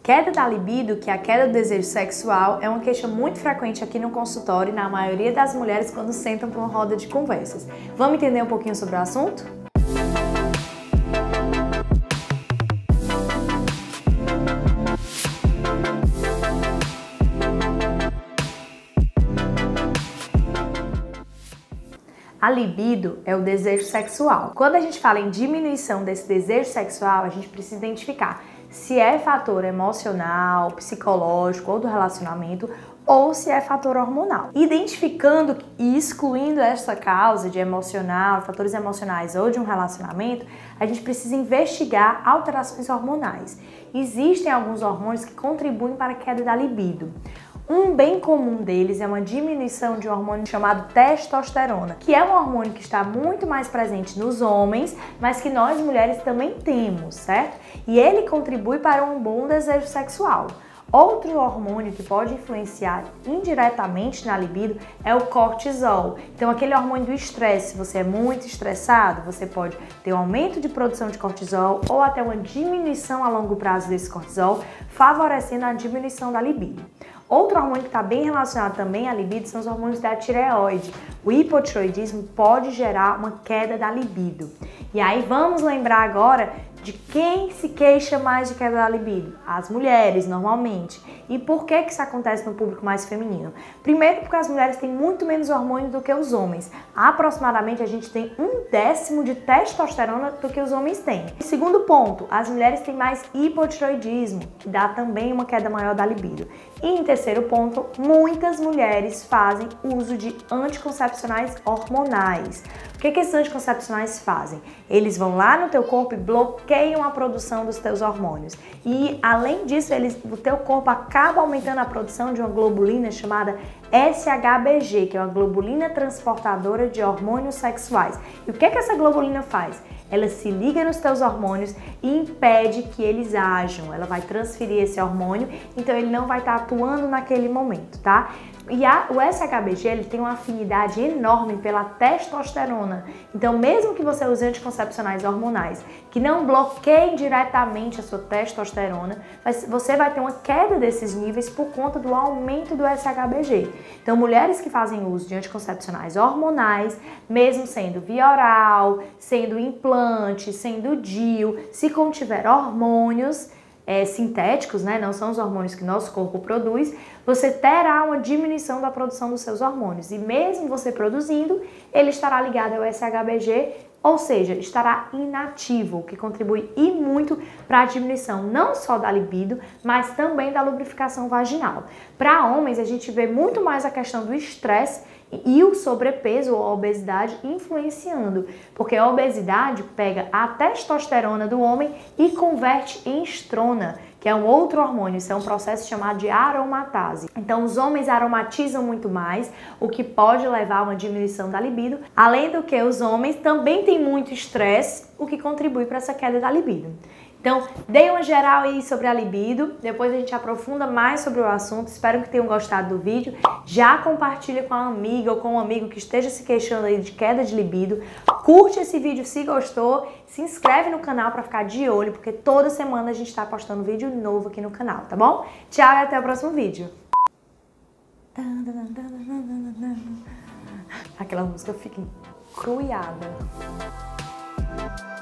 Queda da libido, que é a queda do desejo sexual, é uma queixa muito frequente aqui no consultório e na maioria das mulheres quando sentam para uma roda de conversas. Vamos entender um pouquinho sobre o assunto? A libido é o desejo sexual. Quando a gente fala em diminuição desse desejo sexual, a gente precisa identificar se é fator emocional, psicológico ou do relacionamento, ou se é fator hormonal. Identificando e excluindo essa causa de emocional, fatores emocionais ou de um relacionamento, a gente precisa investigar alterações hormonais. Existem alguns hormônios que contribuem para a queda da libido. Um bem comum deles é uma diminuição de um hormônio chamado testosterona, que é um hormônio que está muito mais presente nos homens, mas que nós mulheres também temos, certo? E ele contribui para um bom desejo sexual. Outro hormônio que pode influenciar indiretamente na libido é o cortisol. Então, aquele hormônio do estresse, se você é muito estressado, você pode ter um aumento de produção de cortisol ou até uma diminuição a longo prazo desse cortisol, favorecendo a diminuição da libido. Outro hormônio que está bem relacionado também à libido são os hormônios da tireoide. O hipotireoidismo pode gerar uma queda da libido. E aí vamos lembrar agora de quem se queixa mais de queda da libido? As mulheres, normalmente. E por que isso acontece no público mais feminino? Primeiro, porque as mulheres têm muito menos hormônio do que os homens. Aproximadamente, a gente tem 1/10 de testosterona do que os homens têm. Segundo ponto, as mulheres têm mais hipotireoidismo, que dá também uma queda maior da libido. E em terceiro ponto, muitas mulheres fazem uso de anticoncepcionais hormonais. O que esses anticoncepcionais fazem? Eles vão lá no teu corpo e bloqueiam a produção dos teus hormônios. E além disso, o teu corpo acaba aumentando a produção de uma globulina chamada SHBG, que é uma globulina transportadora de hormônios sexuais. E o que essa globulina faz? Ela se liga nos teus hormônios e impede que eles ajam. Ela vai transferir esse hormônio, então ele não vai estar atuando naquele momento, tá? E o SHBG ele tem uma afinidade enorme pela testosterona. Então, mesmo que você use anticoncepcionais hormonais que não bloqueiem diretamente a sua testosterona, você vai ter uma queda desses níveis por conta do aumento do SHBG. Então, mulheres que fazem uso de anticoncepcionais hormonais, mesmo sendo via oral, sendo implante, sendo DIU, se contiver hormônios sintéticos, né, não são os hormônios que nosso corpo produz, você terá uma diminuição da produção dos seus hormônios. E mesmo você produzindo, ele estará ligado ao SHBG, ou seja, estará inativo, o que contribui e muito para a diminuição não só da libido, mas também da lubrificação vaginal. Para homens, a gente vê muito mais a questão do estresse e o sobrepeso ou a obesidade influenciando, porque a obesidade pega a testosterona do homem e converte em estrona, que é um outro hormônio. Isso é um processo chamado de aromatase. Então, os homens aromatizam muito mais, o que pode levar a uma diminuição da libido. Além do que, os homens também têm muito estresse, o que contribui para essa queda da libido. Então, dei uma geral aí sobre a libido, depois a gente aprofunda mais sobre o assunto. Espero que tenham gostado do vídeo. Já compartilha com a amiga ou com um amigo que esteja se queixando aí de queda de libido. Curte esse vídeo se gostou, se inscreve no canal para ficar de olho, porque toda semana a gente está postando vídeo novo aqui no canal, tá bom? Tchau e até o próximo vídeo. Aquela música fica encruiada.